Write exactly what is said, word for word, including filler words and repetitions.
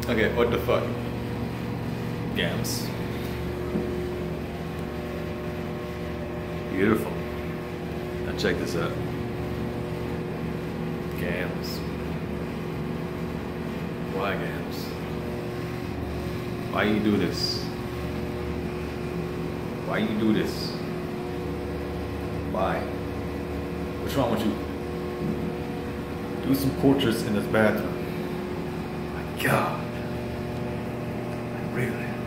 Okay, what the fuck? Gams. Beautiful. Now check this out. Gams. Why Gams? Why you do this? Why you do this? Why? What's wrong with you? Do some portraits in this bathroom. My God. Really?